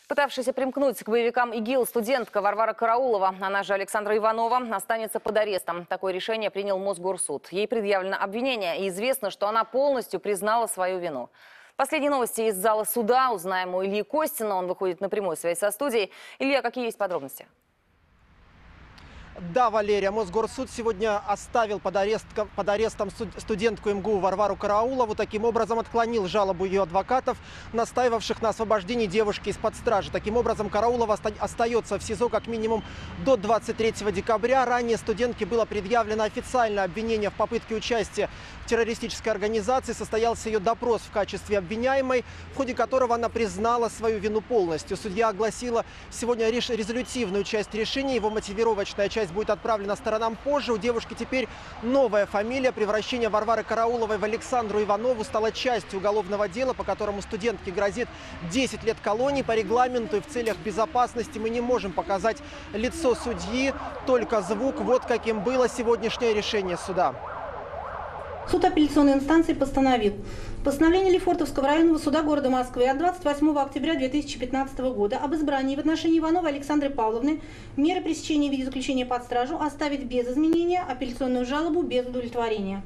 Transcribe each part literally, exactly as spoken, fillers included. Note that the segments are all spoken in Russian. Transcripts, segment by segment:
Пытавшаяся примкнуть к боевикам ИГИЛ студентка Варвара Караулова, она же Александра Иванова, останется под арестом. Такое решение принял Мосгорсуд. Ей предъявлено обвинение, и известно, что она полностью признала свою вину. Последние новости из зала суда узнаем у Ильи Костина. Он выходит на прямую связь со студией. Илья, какие есть подробности? Да, Валерия, Мосгорсуд сегодня оставил под, арест, под арестом студентку МГУ Варвару Караулову. Таким образом, отклонил жалобу ее адвокатов, настаивавших на освобождении девушки из-под стражи. Таким образом, Караулова остается в СИЗО как минимум до двадцать третьего декабря. Ранее студентке было предъявлено официальное обвинение в попытке участия в террористической организации. Состоялся ее допрос в качестве обвиняемой, в ходе которого она признала свою вину полностью. Судья огласила сегодня резолютивную часть решения. Его мотивировочная часть будет отправлена сторонам позже. У девушки теперь новая фамилия. Превращение Варвары Карауловой в Александру Иванову стало частью уголовного дела, по которому студентке грозит десять лет колонии. По регламенту и в целях безопасности мы не можем показать лицо судьи, только звук. Вот каким было сегодняшнее решение суда. Суд апелляционной инстанции постановил. Постановление Лефортовского районного суда города Москвы от двадцать восьмого октября две тысячи пятнадцатого года об избрании в отношении Ивановой Александры Павловны меры пресечения в виде заключения под стражу оставить без изменения, апелляционную жалобу без удовлетворения.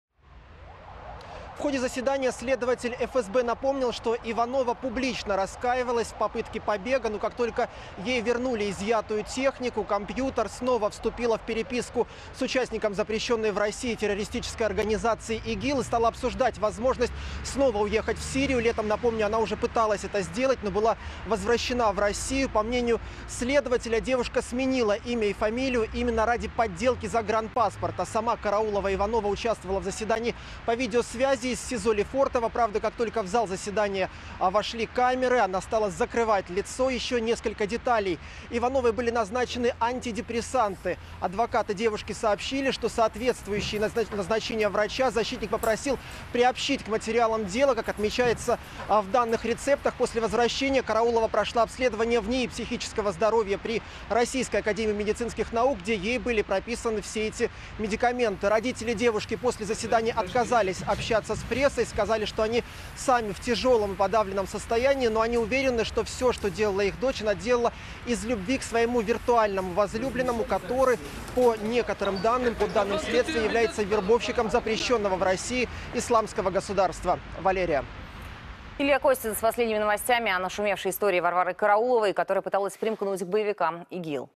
В ходе заседания следователь эф эс бэ напомнил, что Иванова публично раскаивалась в попытке побега, но как только ей вернули изъятую технику, компьютер, снова вступила в переписку с участником запрещенной в России террористической организации ИГИЛ и стала обсуждать возможность снова уехать в Сирию. Летом, напомню, она уже пыталась это сделать, но была возвращена в Россию. По мнению следователя, девушка сменила имя и фамилию именно ради подделки загранпаспорта. Сама Караулова Иванова участвовала в заседании по видеосвязи из СИЗО Лефортово. Правда, как только в зал заседания вошли камеры, она стала закрывать лицо. Еще несколько деталей. Ивановой были назначены антидепрессанты. Адвокаты девушки сообщили, что соответствующие назначения врача защитник попросил приобщить к материалам дела. Как отмечается в данных рецептах, после возвращения Караулова прошла обследование в НИИ психического здоровья при Российской академии медицинских наук, где ей были прописаны все эти медикаменты. Родители девушки после заседания отказались общаться с прессой, сказали, что они сами в тяжелом и подавленном состоянии, но они уверены, что все, что делала их дочь, она делала из любви к своему виртуальному возлюбленному, который, по некоторым данным, по данным следствия, является вербовщиком запрещенного в России исламского государства. Валерия. Илья Костин с последними новостями о нашумевшей истории Варвары Карауловой, которая пыталась примкнуть к боевикам ИГИЛ.